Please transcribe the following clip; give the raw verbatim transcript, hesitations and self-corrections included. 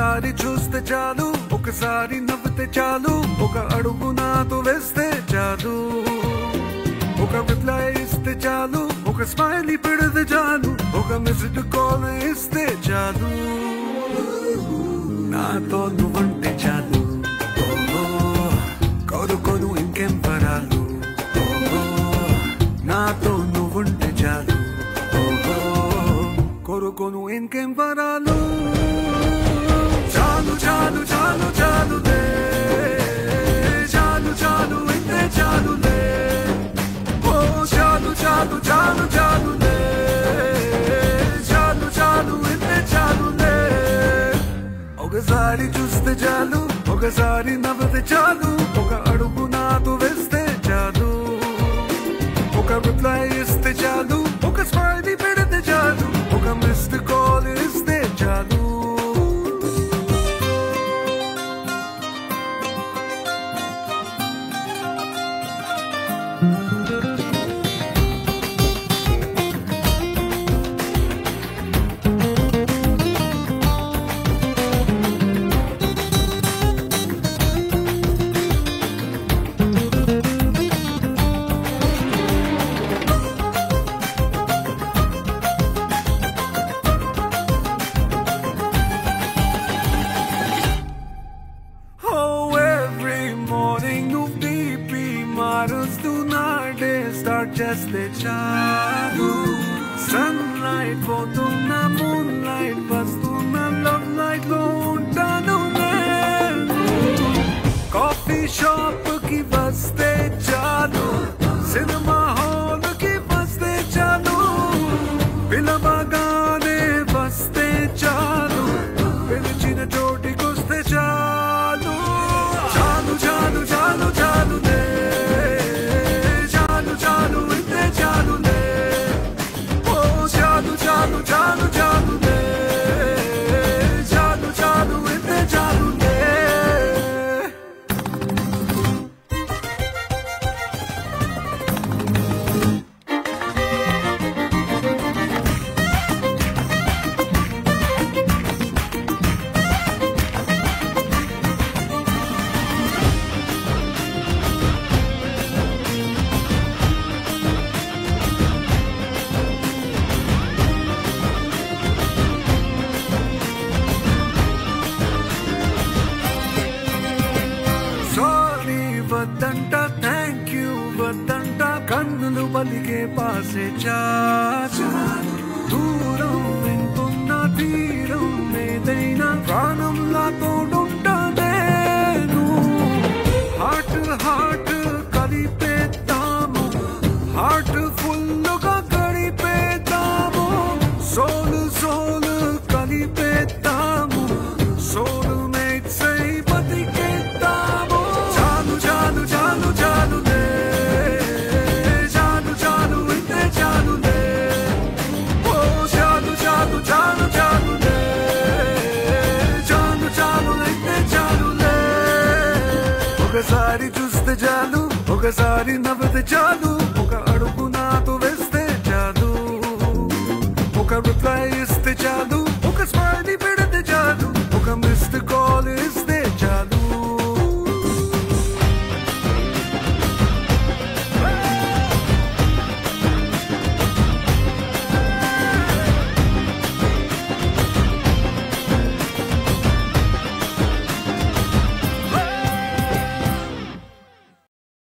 ఒకసారి చూస్తే చాలు, ఒకసారి నవ్వితే చాలు, ఒక అడుగు నాతో వేస్తే చాలు, ఒక రిప్లై ఇస్తే చాలు, ఒక స్మైలీ పెడితే చాలు, ఒక మిస్డ్ కాల్ ఇస్తే చాలు, నాతో నువ్వంటే చాలు, కోరుకోను ఇంకేం పరాలు, నాతో నువ్వుంటే చాలు, కోరుకోను ఇంకేం పరాలు. చాలు చాలు చాలు చాలులే, చాలు చాలు ఇంతే చాలులే, ఓ చాలు చాలు చాలు చాలులే, చాలు చాలు ఇంతే చాలులే. ఒకసారి చూస్తే చాలు, ఒకసారి నవ్వితే చాలు, ఒక అడుగు నాతో వేస్తే చాలు, ఒక రిప్లై ఇస్తే చాలు, ఒక స్మైలీ పెడితే చాలు, ఒక మిస్డ్ కాల్ ఇస్తే చాలు. చేస్తే చాలు, సన్లైట్ పోతున్న మూన్లైట్ వస్తున్న లవ్ లైట్ లో ఉంటాను నేను, కాఫీ షాప్ కి వస్తే చాలు, సినిమా హాల్ కి వస్తే చాలు, పిలవగానే వస్తే చాలు, పిలిచిన చోటికొస్తే చాలు, చాలు చాలు చాలు చాలులే, చాలు ఇంతే చాలులే, ఓ చాలు చాలు చాలు చాలులే, చాలు చాలు ఇంతే చాలులే. వద్దంట థ్యాంక్ యూ వద్దంట, కన్నులు పలికే పాసే చాలు, దూరం వింటున్న తీరం ఏదైనా ప్రాణంలా తోడుంటా నేను, హార్ట్ హార్ట్ కలిపేద్దాము, హార్ట్ ఫుల్లుగా గడిపేద్దాము, సోలు సోలు కలిపేద్దాము, సోలు మేట్స్ అయి బతికేద్దాము. చాలు చాలు చాలు చాలులే, చాలు చాలు ఇంతే చాలులే, ఓ చాలు చాలు చాలు చాలులే, చాలు చాలు ఇంతే చాలులే. ఒకసారి చూస్తే చాలు, ఒకసారి నవ్వితే చాలు, ఒక అడుగు నాతో వేస్తే చాలు, ఒక రిప్లై ఇస్తే చాలు, ఒక స్మైలీ